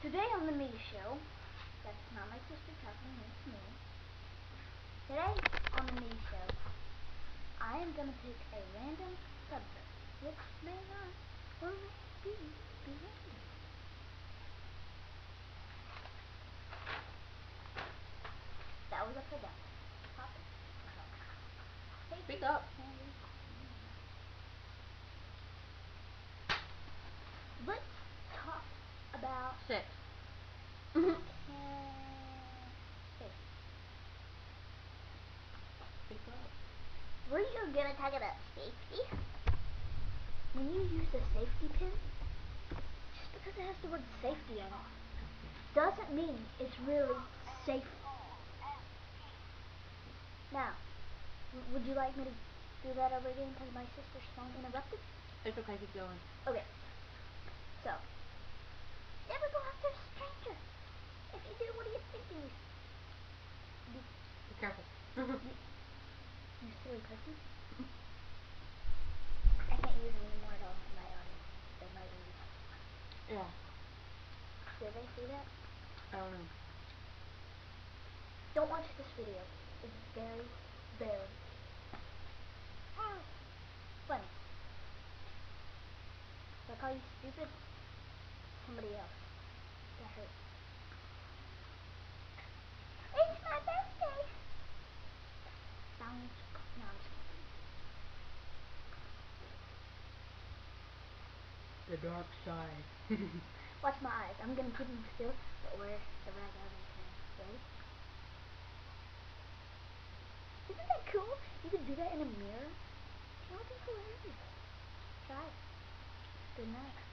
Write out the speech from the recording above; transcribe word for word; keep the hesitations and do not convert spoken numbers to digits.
Today on the Me Show, that's not my sister talking, it's me. Today on the Me Show, I am going to pick a random subject, which may not or may be, be random. That was upside down. Pop it. Hey, Speak up. Let's talk about Six. uh, Speak up. We're gonna talk about safety. When you use the safety pin, just because it has the word safety on it, doesn't mean it's really safe. Now, w would you like me to do that over again because my sister's phone interrupted? It's okay, keep going. Okay. So, never go after a stranger. If you do, what do you think you Be, Be careful. you, you silly person. I can't use them anymore at all in my audience. They might leave. Yeah. Did they see that? I don't know. Don't watch this video. It's very, very funny. If I call you stupid, somebody else got hurt. It's my birthday! Sounds... No, I'm just kidding. The dark side. Watch my eyes. I'm gonna keep them still, but where the rag out of the Ready? Isn't that cool? You can do that in a mirror. That would be hilarious. Try it. Good night.